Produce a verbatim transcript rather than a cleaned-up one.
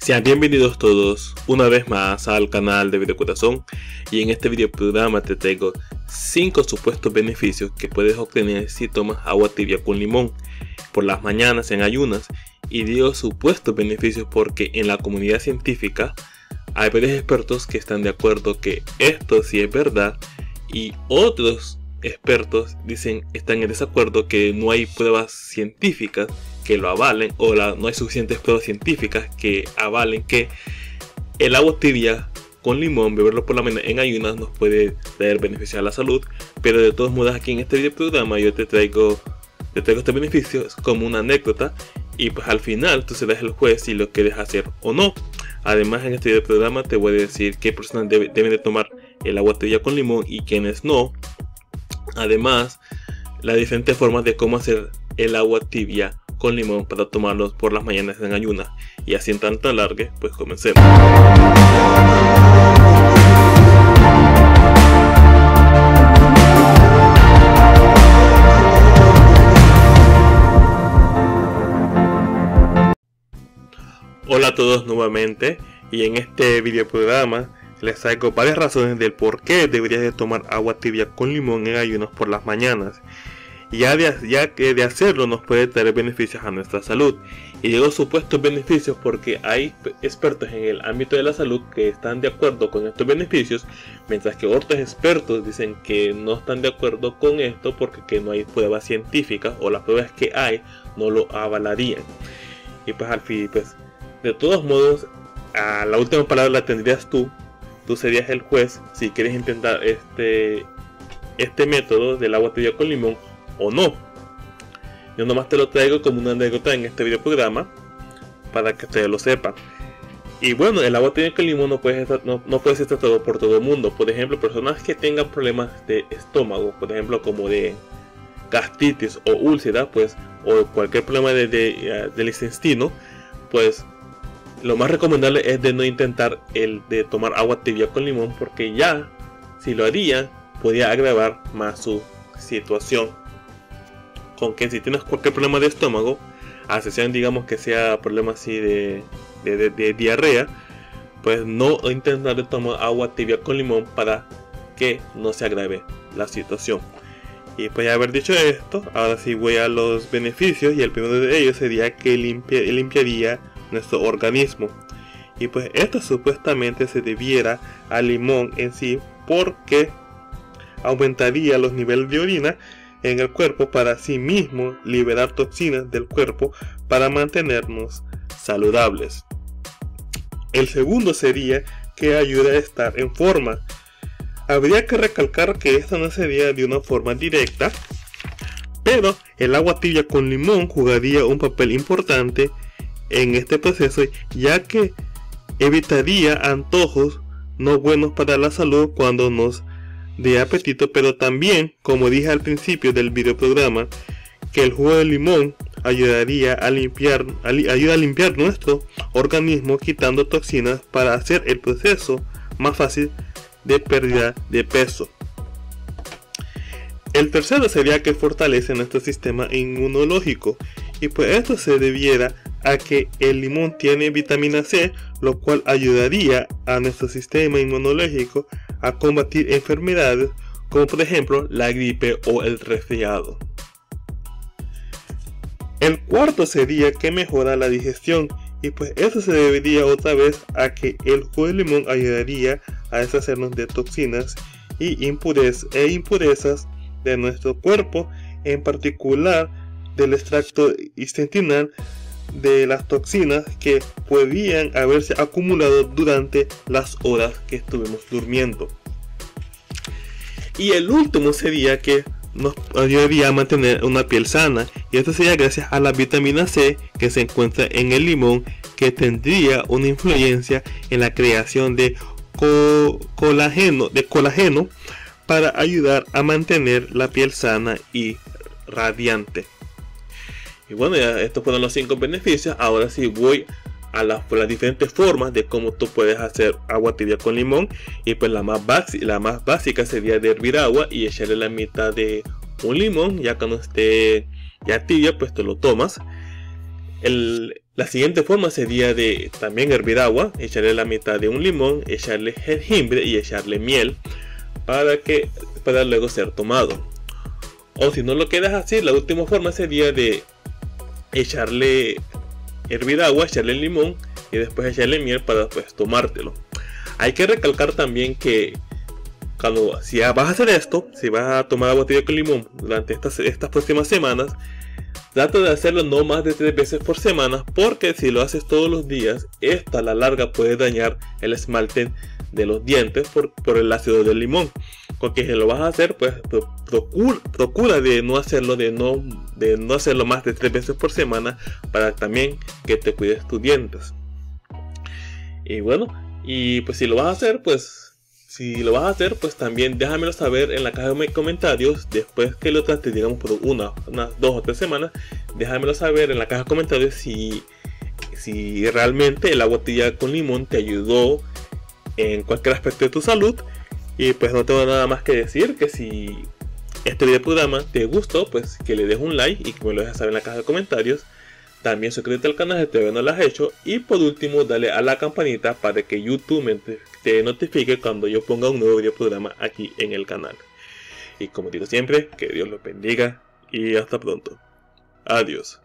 Sean bienvenidos todos una vez más al canal de Video Corazón, y en este video programa te traigo cinco supuestos beneficios que puedes obtener si tomas agua tibia con limón por las mañanas en ayunas. Y digo supuestos beneficios porque en la comunidad científica hay varios expertos que están de acuerdo que esto sí es verdad, y otros expertos dicen están en desacuerdo, que no hay pruebas científicas que lo avalen, o la, no hay suficientes pruebas científicas que avalen que el agua tibia con limón, beberlo por la mañana en ayunas, nos puede traer beneficios a la salud. Pero de todos modos, aquí en este video programa yo te traigo te traigo estos beneficios como una anécdota, y pues al final tú serás el juez si lo quieres hacer o no. Además, en este video programa te voy a decir qué personas debe, deben de tomar el agua tibia con limón y quiénes no. Además, las diferentes formas de cómo hacer el agua tibia con limón para tomarlos por las mañanas en ayunas. Y así en tanto alargue, pues comencemos. Hola a todos nuevamente, y en este video programa les traigo varias razones del por qué deberías de tomar agua tibia con limón en ayunas por las mañanas. Ya, de, ya que de hacerlo nos puede traer beneficios a nuestra salud. Y digo supuestos beneficios porque hay expertos en el ámbito de la salud que están de acuerdo con estos beneficios, mientras que otros expertos dicen que no están de acuerdo con esto porque que no hay pruebas científicas, o las pruebas que hay no lo avalarían. Y pues al fin, pues de todos modos, a la última palabra la tendrías tú. Tú serías el juez si quieres intentar este, este método del agua tibia con limón o no. Yo nomás te lo traigo como una anécdota en este video programa para que ustedes lo sepan. Y bueno, el agua tibia con limón no puede estar, no, no puede ser tratado por todo el mundo. Por ejemplo, personas que tengan problemas de estómago, por ejemplo como de gastritis o úlcera, pues, o cualquier problema de, de, del intestino, pues lo más recomendable es de no intentar el de tomar agua tibia con limón, porque ya si lo haría podría agravar más su situación. Con que si tienes cualquier problema de estómago, a excepción digamos que sea problema así de, de, de, de diarrea, pues no intentar de tomar agua tibia con limón para que no se agrave la situación. Y pues haber dicho esto, ahora sí voy a los beneficios, y el primero de ellos sería que limpia, limpiaría nuestro organismo. Y pues esto supuestamente se debiera al limón en sí, porque aumentaría los niveles de orina en el cuerpo para así mismo liberar toxinas del cuerpo para mantenernos saludables. El segundo sería que ayuda a estar en forma. Habría que recalcar que esto no sería de una forma directa, pero el agua tibia con limón jugaría un papel importante en este proceso, ya que evitaría antojos no buenos para la salud cuando nos dé apetito. Pero también, como dije al principio del video programa, que el jugo de limón ayudaría a limpiar, a li, ayuda a limpiar nuestro organismo, quitando toxinas para hacer el proceso más fácil de pérdida de peso. El tercero sería que fortalece nuestro sistema inmunológico, y pues esto se debiera a que el limón tiene vitamina C, lo cual ayudaría a nuestro sistema inmunológico a combatir enfermedades como por ejemplo la gripe o el resfriado. El cuarto sería que mejora la digestión, y pues eso se debería otra vez a que el jugo de limón ayudaría a deshacernos de toxinas y impurezas, e impurezas de nuestro cuerpo, en particular del extracto intestinal, de las toxinas que podían haberse acumulado durante las horas que estuvimos durmiendo. Y el último sería que nos ayudaría a mantener una piel sana, y esto sería gracias a la vitamina C que se encuentra en el limón, que tendría una influencia en la creación de co colágeno, de colágeno para ayudar a mantener la piel sana y radiante. Y bueno, ya estos fueron los cinco beneficios. Ahora sí voy a las, las diferentes formas de cómo tú puedes hacer agua tibia con limón. Y pues la más, la más básica sería de hervir agua y echarle la mitad de un limón. Ya cuando esté ya tibia, pues te lo tomas. El, La siguiente forma sería de también hervir agua, echarle la mitad de un limón, echarle jengibre y echarle miel para que pueda luego ser tomado. O si no lo quedas así, la última forma sería de echarle hervir agua, echarle limón y después echarle miel para pues tomártelo. Hay que recalcar también que cuando si vas a hacer esto, si vas a tomar agua tibia con limón durante estas, estas próximas semanas, trata de hacerlo no más de tres veces por semana, porque si lo haces todos los días, esto a la larga puede dañar el esmalte de los dientes por, por el ácido del limón. Porque si lo vas a hacer, pues procura, procura de no hacerlo de no, de no hacerlo más de tres veces por semana, para también que te cuides tus dientes. Y bueno, y pues si lo vas a hacer, pues si lo vas a hacer, pues también déjamelo saber en la caja de comentarios. Después que lo trates, digamos por una, unas dos o tres semanas, déjamelo saber en la caja de comentarios si, si realmente el agua tibia con limón te ayudó en cualquier aspecto de tu salud. Y pues no tengo nada más que decir, que si este video programa te gustó, pues que le des un like y que me lo dejes saber en la caja de comentarios. También suscríbete al canal si todavía no lo has hecho. Y por último, dale a la campanita para que YouTube me te notifique cuando yo ponga un nuevo video programa aquí en el canal. Y como digo siempre, que Dios los bendiga y hasta pronto. Adiós.